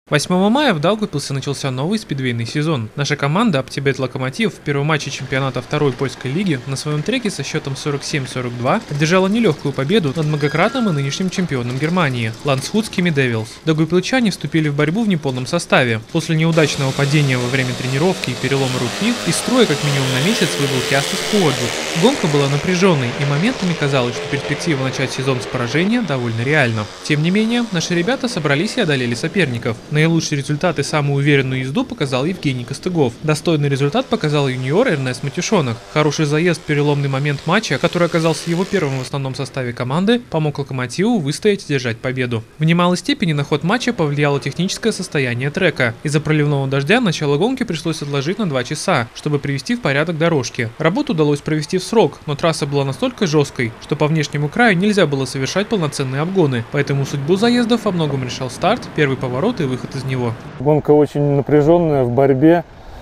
8 мая в Даугавпилсе начался новый спидвейный сезон. Наша команда «Аптибет Локомотив» в первом матче чемпионата второй польской лиги на своем треке со счетом 47-42 одержала нелегкую победу над многократным и нынешним чемпионом Германии – ландсхутскими «Девилс». Даугавпилчане вступили в борьбу в неполном составе. После неудачного падения во время тренировки и перелома руки из строя как минимум на месяц выбыл Кястас Хуоджук. Гонка была напряженной, и моментами казалось, что перспектива начать сезон с поражения довольно реальна. Тем не менее, наши ребята собрались и одолели соперников. Наилучший результат и самую уверенную езду показал Евгений Костыгов. Достойный результат показал юниор Эрнест Матюшонок. Хороший заезд, переломный момент матча, который оказался его первым в основном составе команды, помог Локомотиву выстоять и держать победу. В немалой степени на ход матча повлияло техническое состояние трека. Из-за проливного дождя начало гонки пришлось отложить на 2 часа, чтобы привести в порядок дорожки. Работу удалось провести в срок, но трасса была настолько жесткой, что по внешнему краю нельзя было совершать полноценные обгоны, поэтому судьбу заездов во многом решал старт, первый поворот и выход из него. Гонка очень напряженная, в борьбе.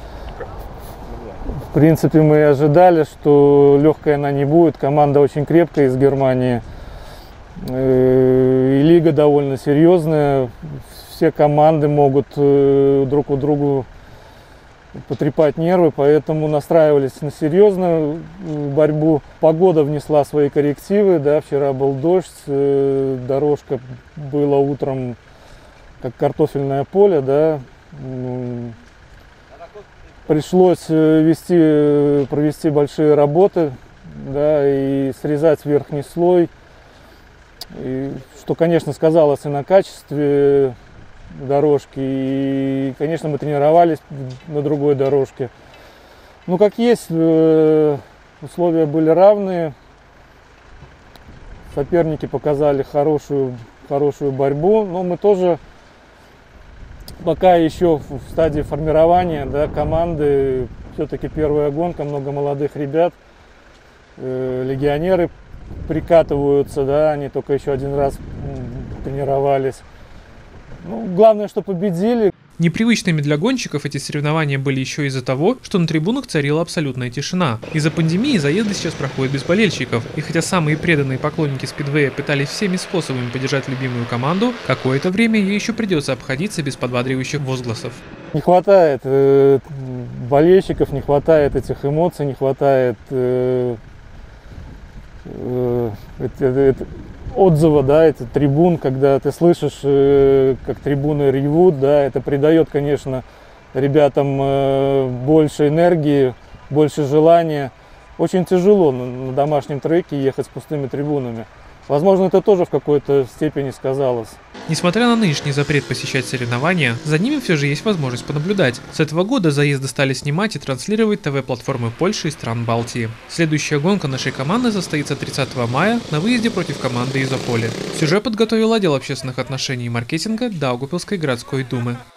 В принципе, мы и ожидали, что легкой она не будет. Команда очень крепкая из Германии. И лига довольно серьезная. Все команды могут друг у друга потрепать нервы, поэтому настраивались на серьезную борьбу. Погода внесла свои коррективы. Да, вчера был дождь, дорожка была утром как картофельное поле, да. Пришлось провести большие работы, да, и срезать верхний слой, что, конечно, сказалось и на качестве дорожки, и, конечно, мы тренировались на другой дорожке. Ну, как есть, условия были равные, соперники показали хорошую борьбу, но мы тоже пока еще в стадии формирования, да, команды. Все-таки первая гонка, много молодых ребят, легионеры прикатываются, да, они только еще один раз тренировались. Ну, главное, что победили. Непривычными для гонщиков эти соревнования были еще из-за того, что на трибунах царила абсолютная тишина. Из-за пандемии заезды сейчас проходят без болельщиков, и хотя самые преданные поклонники спидвея пытались всеми способами поддержать любимую команду, какое-то время ей еще придется обходиться без подбадривающих возгласов. Не хватает болельщиков, не хватает этих эмоций, не хватает отзыва, да, это трибун, когда ты слышишь, как трибуны ревут, да, это придает, конечно, ребятам больше энергии, больше желания. Очень тяжело на домашнем треке ехать с пустыми трибунами. Возможно, это тоже в какой-то степени сказалось. Несмотря на нынешний запрет посещать соревнования, за ними все же есть возможность понаблюдать. С этого года заезды стали снимать и транслировать ТВ-платформы Польши и стран Балтии. Следующая гонка нашей команды состоится 30 мая на выезде против команды из Ополя. Сюжет подготовил отдел общественных отношений и маркетинга Даугавпилской городской думы.